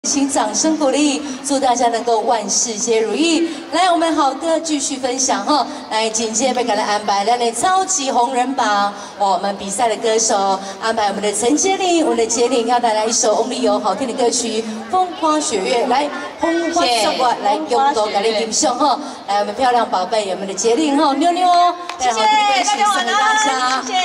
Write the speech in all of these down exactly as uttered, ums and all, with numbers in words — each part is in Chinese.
请掌声鼓励，祝大家能够万事皆如意。来，我们好歌继续分享哈。来，紧接着被给来安排，来来超级红人榜，我们比赛的歌手安排我们的陈洁玲，我们的洁玲要带来一首 Only You 好听的歌曲《风花雪月》。来，风花雪月，来用多给你欣赏哈。来，我们漂亮宝贝，我们的洁玲哈，妞妞， 谢谢大家晚安，谢谢。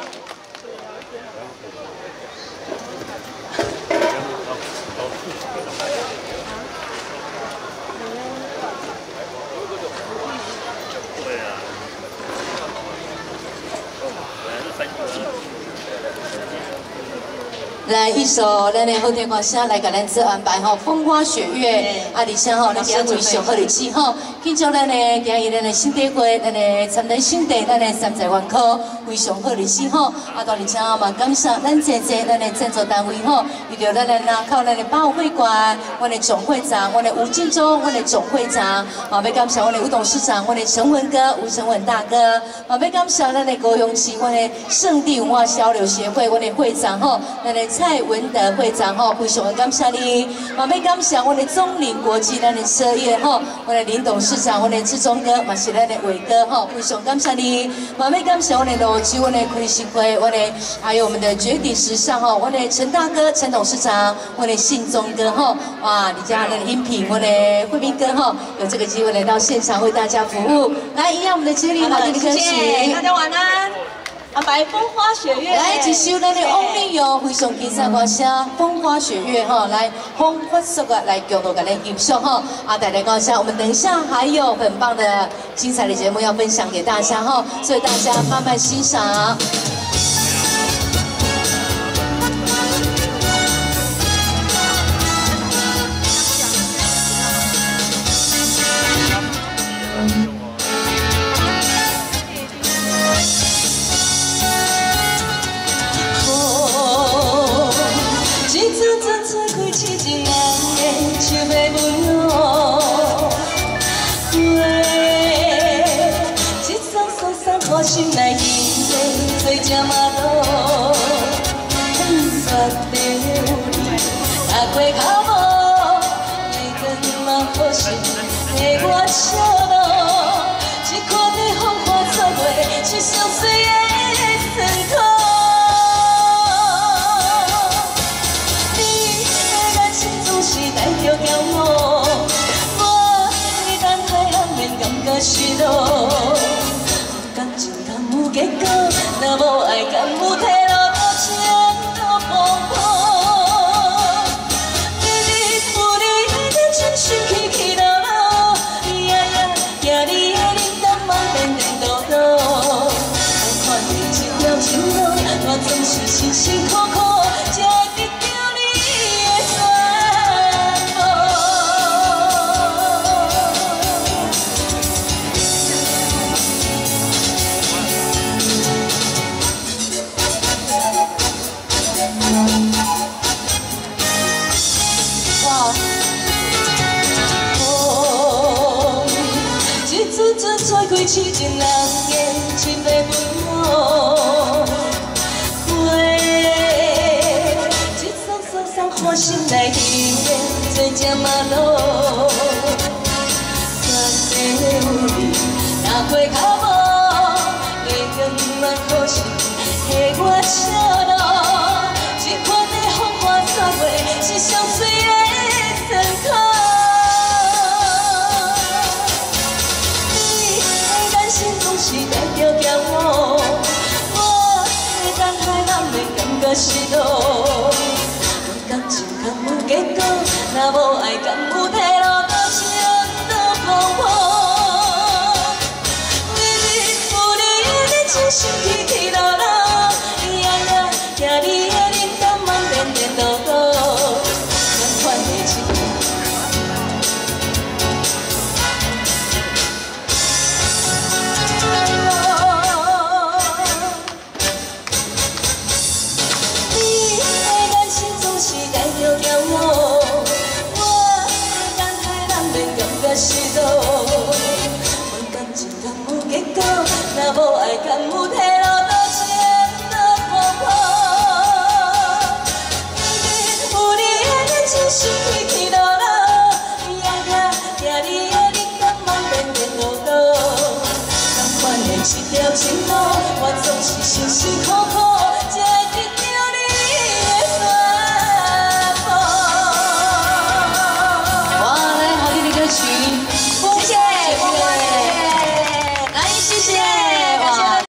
来一首咱的好听歌声来给咱做安排吼，风花雪月，啊，而且吼，咱先为上好日子吼，庆祝咱的今日咱的新地会，咱的参咱新地，咱的三十万科为上好日子吼，啊，当然请嘛感谢咱姐姐咱的赞助单位吼，伊着咱的那靠咱的八五会馆，我的总会长，我的吴金忠，我的总会长，嘛要感谢我的吴董事长，我的陈文哥，吴陈文大哥，嘛要感谢咱的高雄市，我的圣地文化交流协会，我的会长吼，咱的。 蔡文德会长吼，非常的感谢你，嘛要感谢我的中林国际咱的车业吼，我的林董事长，我的志忠哥，嘛是咱的伟哥吼，非常感谢你，嘛要感谢我的罗基，我的奎新辉，我的还有我们的绝顶时尚吼，我的陈大哥、陈董事长，我的信忠哥吼，哇，你家的音频，我的慧斌哥吼，有这个机会来到现场为大家服务，来，一样我们的接力好听的歌曲， 大家晚安。 安排风花雪月， 来一首咱的 Only You 非常精彩歌声《风花雪月》哈，来风花雪月来共同给咱欣赏哈。啊，大家高兴，我们等一下还有很棒的精彩的节目要分享给大家哈，所以大家慢慢欣赏。 我心内伊个做只马路，雪流离，踏过脚步，每天嘛好心陪我笑路，一看你风花雪月，是上水的酸苦。你的眼睛总是带着骄傲，我的等待难免感觉失落。 感情敢有结果，若无爱敢有退路，多情多风波。日日有你的真心起起落落，呀呀，行你的冷淡嘛颠颠倒倒。看你一条情路，我总是辛辛苦苦。 吹开痴情人的深的温柔，花一束束送花心内甜的做只马路，雪流离，踏过脚步，月光嘛好心陪我笑路，一看你风花雪月，是上水的酸苦。 是带着骄傲，我的等待难免感觉失落。感情敢有结果，若无爱敢。